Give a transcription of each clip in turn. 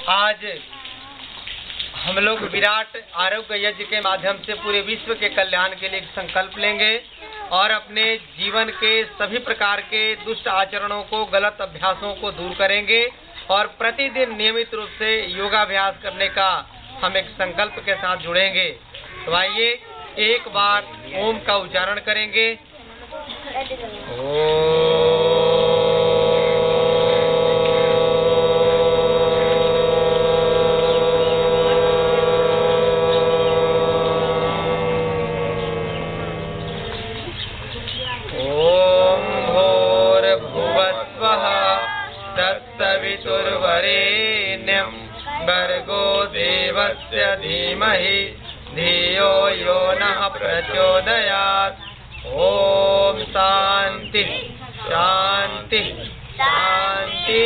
आज हम लोग विराट आरोग्य यज्ञ के माध्यम से पूरे विश्व के कल्याण के लिए संकल्प लेंगे और अपने जीवन के सभी प्रकार के दुष्ट आचरणों को, गलत अभ्यासों को दूर करेंगे और प्रतिदिन नियमित रूप से योगाभ्यास करने का हम एक संकल्प के साथ जुड़ेंगे। तो आइए एक बार ओम का उच्चारण करेंगे। तत्सवितुर्वरेण्यं भर्गो देवस्य धीमहि धियो यो नः प्रचोदयात्। ओम शांति शांति शांति।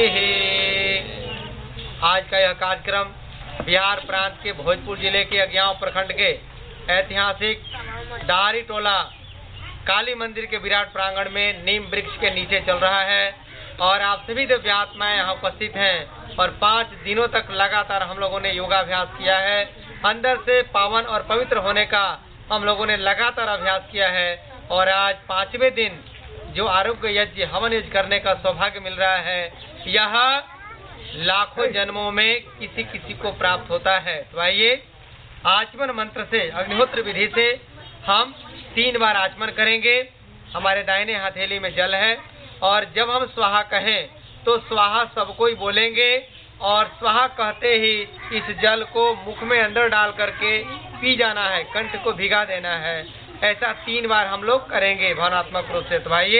आज का यह कार्यक्रम बिहार प्रांत के भोजपुर जिले के अज्ञाव प्रखंड के ऐतिहासिक डारी टोला काली मंदिर के विराट प्रांगण में नीम वृक्ष के नीचे चल रहा है और आप सभी दिव्य आत्माएं यहाँ उपस्थित हैं और 5 दिनों तक लगातार हम लोगों ने योगाभ्यास किया है। अंदर से पावन और पवित्र होने का हम लोगों ने लगातार अभ्यास किया है और आज 5वें दिन जो आरोग्य यज्ञ हवन यज्ञ करने का सौभाग्य मिल रहा है, यह लाखों जन्मों में किसी किसी को प्राप्त होता है। तो आइए आचमन मंत्र से, अग्निहोत्र विधि से हम 3 बार आचमन करेंगे। हमारे दाहिने हथेली में जल है और जब हम स्वाहा कहें तो स्वाहा सबको ही बोलेंगे और स्वाहा कहते ही इस जल को मुख में अंदर डाल करके पी जाना है, कंठ को भिगा देना है। ऐसा 3 बार हम लोग करेंगे भावनात्मक रूप से। तो आइए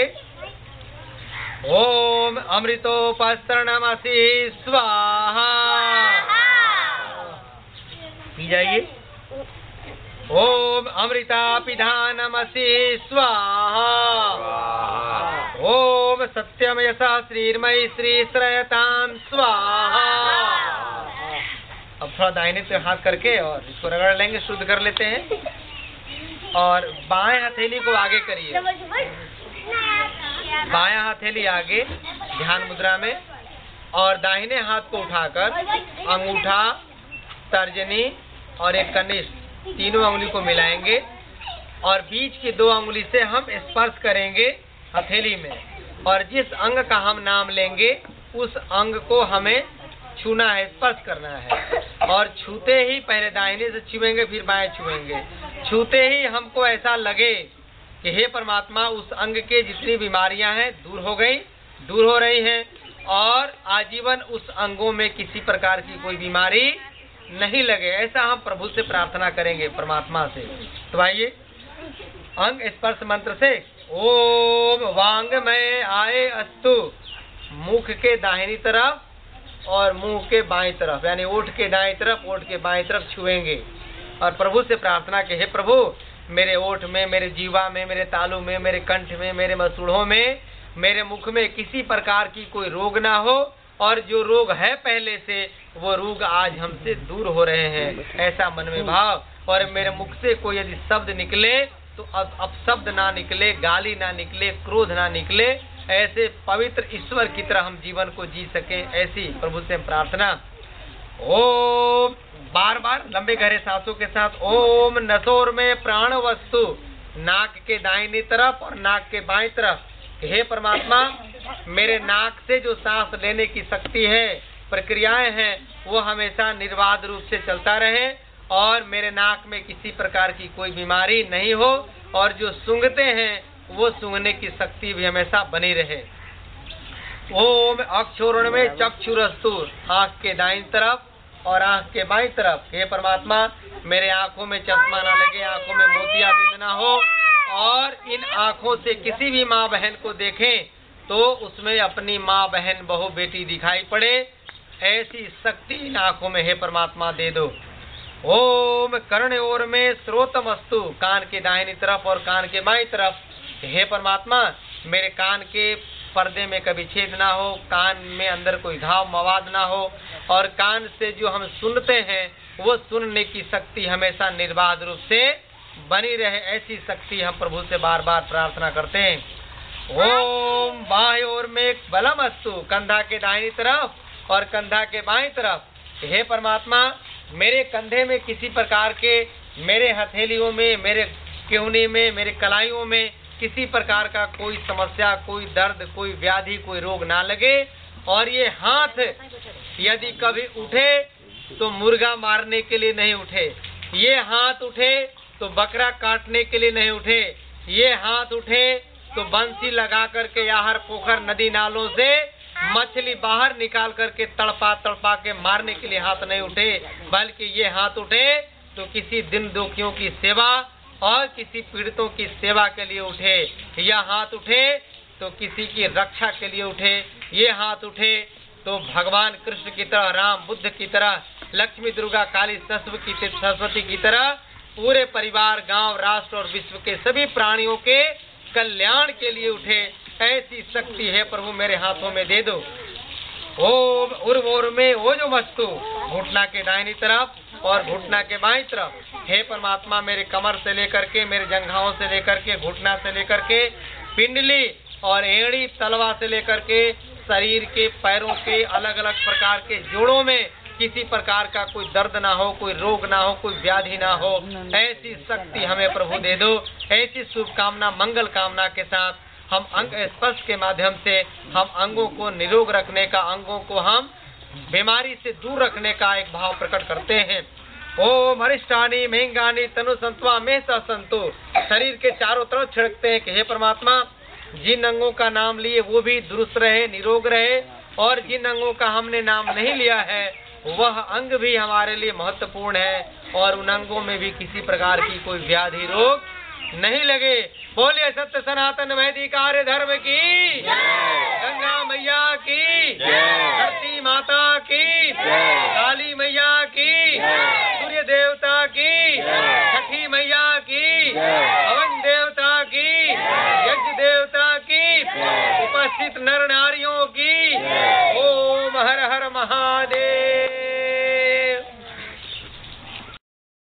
ओम अमृतोपस्तरणमसि स्वाहा पी जाइए। ओम अमृतापिधानमसि स्वाहा। ओम सत्यम यशा श्रीर्मयी श्री श्रयताम स्वाहा। अब थोड़ा दाहिने से हाथ करके और इसको रगड़ लेंगे, शुद्ध कर लेते हैं और बाएं हथेली को आगे करिए। बायां हथेली आगे ध्यान मुद्रा में और दाहिने हाथ को उठाकर अंगूठा, तर्जनी और एक कनिष्ठ तीनों अंगुली को मिलाएंगे और बीच की 2 अंगुली से हम स्पर्श करेंगे हथेली में और जिस अंग का हम नाम लेंगे उस अंग को हमें छूना है, स्पर्श करना है और छूते ही पहले दाहिने से छुएंगे फिर बाएं छुएंगे। छूते ही हमको ऐसा लगे कि हे परमात्मा, उस अंग के जितनी बीमारियां हैं दूर हो गई, दूर हो रही हैं और आजीवन उस अंगों में किसी प्रकार की कोई बीमारी नहीं लगे। ऐसा हम प्रभु से प्रार्थना करेंगे, परमात्मा से। तो आइए अंग स्पर्श मंत्र से ओम वांग में आए अस्तु, मुख के दाहिनी तरफ और मुंह के बाईं तरफ, यानी ओठ के दाईं तरफ, ओठ के बाईं तरफ छुएंगे और प्रभु से प्रार्थना के हे प्रभु, मेरे ओठ में, मेरे जीवा में, मेरे तालू में, मेरे कंठ में, मेरे मसूड़ों में, मेरे मुख में किसी प्रकार की कोई रोग ना हो और जो रोग है पहले से वो रोग आज हमसे दूर हो रहे हैं, ऐसा मन में भाव। और मेरे मुख से कोई यदि शब्द निकले तो अब शब्द ना निकले, गाली ना निकले, क्रोध ना निकले, ऐसे पवित्र ईश्वर की तरह हम जीवन को जी सके, ऐसी प्रभु से प्रार्थना। ओम बार बार लंबे गहरे सांसों के साथ ओम नसोर में प्राण वस्तु, नाक के दाहिनी तरफ और नाक के बाईं तरफ, हे परमात्मा, मेरे नाक से जो सांस लेने की शक्ति है, प्रक्रियाएं हैं, वो हमेशा निर्बाध रूप से चलता रहे और मेरे नाक में किसी प्रकार की कोई बीमारी नहीं हो और जो सूंघते हैं वो सूंघने की शक्ति भी हमेशा बनी रहे। ओम अक्षोरण में चक्षुरस्तु, आँख के दाईं तरफ और आँख के बाईं तरफ, हे परमात्मा, मेरे आँखों में चश्मा ना लगे, आँखों में मोतियाबिंद ना हो और इन आँखों से किसी भी माँ बहन को देखें तो उसमें अपनी माँ बहन बहू बेटी दिखाई पड़े, ऐसी शक्ति इन आँखों में हे परमात्मा दे दो। ओम कर्ण ओर में श्रोतमस्तु, कान के दाहिनी तरफ और कान के बाईं तरफ, हे परमात्मा, मेरे कान के पर्दे में कभी छेद ना हो, कान में अंदर कोई घाव मवाद ना हो और कान से जो हम सुनते हैं वो सुनने की शक्ति हमेशा निर्बाध रूप से बनी रहे, ऐसी शक्ति हम प्रभु से बार बार प्रार्थना करते हैं। ओम बाह्य ओर में बलम अस्तु, कंधा के दाहिनी तरफ और कंधा के बाईं तरफ, हे परमात्मा, मेरे कंधे में किसी प्रकार के, मेरे हथेलियों में, मेरे केहूने में, मेरे कलाइयों में किसी प्रकार का कोई समस्या, कोई दर्द, कोई व्याधि, कोई रोग ना लगे। और ये हाथ यदि कभी उठे तो मुर्गा मारने के लिए नहीं उठे, ये हाथ उठे तो बकरा काटने के लिए नहीं उठे, ये हाथ उठे तो बंसी लगा करके याहर पोखर नदी नालों से मछली बाहर निकाल करके तड़पा तड़पा के मारने के लिए हाथ नहीं उठे, बल्कि ये हाथ उठे तो किसी दिन दुखियों की सेवा और किसी पीड़ितों की सेवा के लिए उठे। यह हाथ उठे तो किसी की रक्षा के लिए उठे, ये हाथ उठे तो भगवान कृष्ण की तरह, राम बुद्ध की तरह, लक्ष्मी दुर्गा काली सरस्वती की तरह पूरे परिवार, गांव, राष्ट्र और विश्व के सभी प्राणियों के कल्याण के लिए उठे। ऐसी शक्ति है प्रभु मेरे हाथों में दे दो। ओम उर्वोर में वो जो वस्तु घुटना के दाहिनी तरफ और घुटना के बाईं तरफ, हे परमात्मा, मेरे कमर से लेकर के, मेरे जंघाओं से लेकर के, घुटना से लेकर के, पिंडली और एड़ी तलवा से लेकर के शरीर के, पैरों के अलग अलग प्रकार के जोड़ों में किसी प्रकार का कोई दर्द ना हो, कोई रोग ना हो, कोई व्याधि ना हो, ऐसी शक्ति हमें प्रभु दे दो। ऐसी शुभकामना, मंगल कामना के साथ हम अंग स्पर्श के माध्यम से हम अंगों को निरोग रखने का, अंगों को हम बीमारी से दूर रखने का एक भाव प्रकट करते हैं। ओम अरिष्टानी मेंगानी तनु संतवा में संतो, शरीर के चारों तरफ छिड़कते हैं कि हे परमात्मा, जिन अंगों का नाम लिए वो भी दुरुस्त रहे, निरोग रहे, और जिन अंगों का हमने नाम नहीं लिया है वह अंग भी हमारे लिए महत्वपूर्ण है, और उन अंगों में भी किसी प्रकार की कोई व्याधि रोग नहीं लगे। बोलिए सत्य सनातन वैदिक आर्य धर्म की, गंगा मैया की, धरती माता की, काली मैया की, सूर्य देवता की, छठी मैया की, हवन देवता की, यज्ञ देवता की, उपस्थित नर नारियों की